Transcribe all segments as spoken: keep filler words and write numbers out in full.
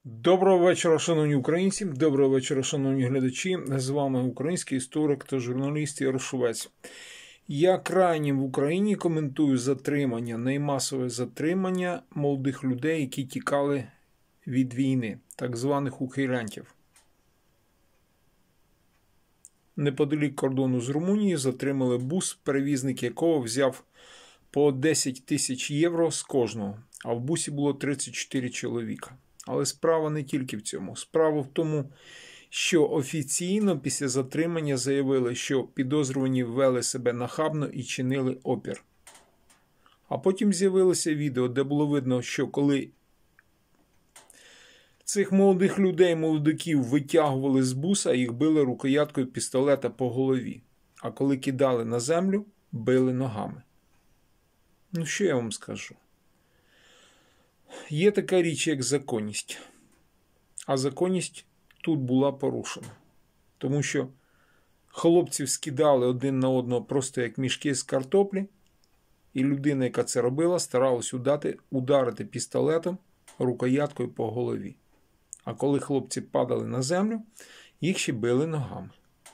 Доброго вечора, шановні українці, доброго вечора, шановні глядачі. З вами український історик та журналіст Ярошовець. Я крайнім в Україні коментую затримання, наймасове затримання молодих людей, які тікали від війни, так званих ухилянтів. Неподалік кордону з Румунією затримали бус, перевізник якого взяв по десять тисяч євро з кожного, а в бусі було тридцять чотири чоловіка. Але справа не тільки в цьому. Справа в тому, що офіційно після затримання заявили, що підозрювані вели себе нахабно і чинили опір. А потім з'явилося відео, де було видно, що коли цих молодих людей, молодиків витягували з буса, їх били рукояткою пістолета по голові. А коли кидали на землю, били ногами. Ну що я вам скажу? Є така річ, як законність. А законність тут була порушена. Тому що хлопців скидали один на одного просто як мішки з картоплі, і людина, яка це робила, старалась удати, ударити пістолетом рукояткою по голові. А коли хлопці падали на землю, їх ще били ногами.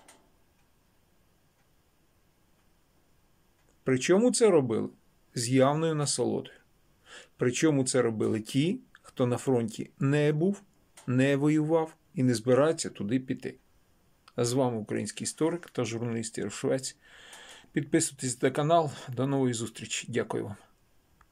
Причому це робили? З явною насолодою. Причому це робили ті, хто на фронті не був, не воював і не збирається туди піти. А з вами український історик та журналіст Ярошовець. Підписуйтесь на канал. До нової зустрічі. Дякую вам.